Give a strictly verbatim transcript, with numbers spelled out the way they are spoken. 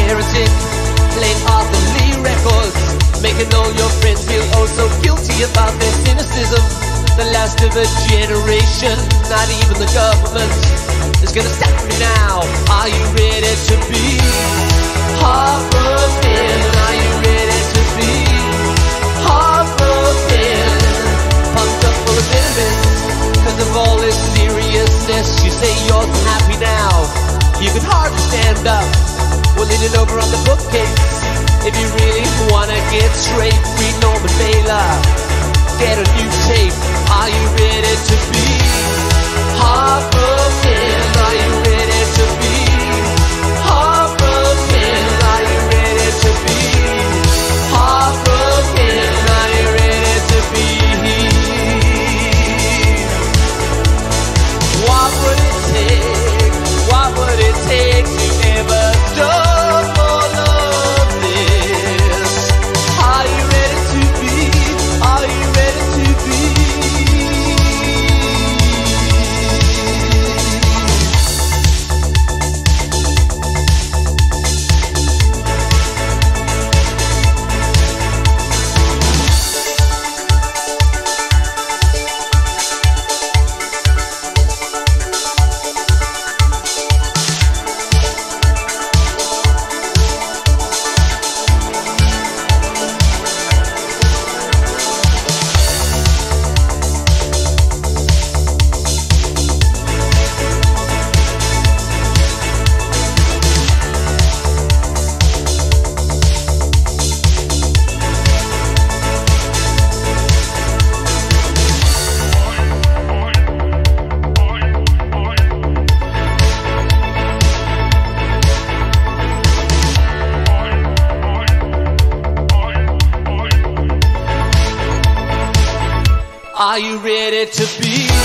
heretic, playing authorly records, making all your friends feel oh so guilty about their cynicism. The last of a generation, not even the government is gonna stop me now. Are you ready to be heartbroken? Are you ready to be heartbroken? Pumped up full of bitterness because of all this seriousness. You say you're so happy now, you can hardly stand up. We're leaning over on the bookcase. If you really wanna get straight, read Norman Mailer, get a new tape. Are you ready to be heartbroken? Are you ready to be heartbroken? Are you ready to be heartbroken? Are you ready to be? What would it take? What would it take to ever stop all of this? Are you ready to be? Are you ready to be? Are you ready to be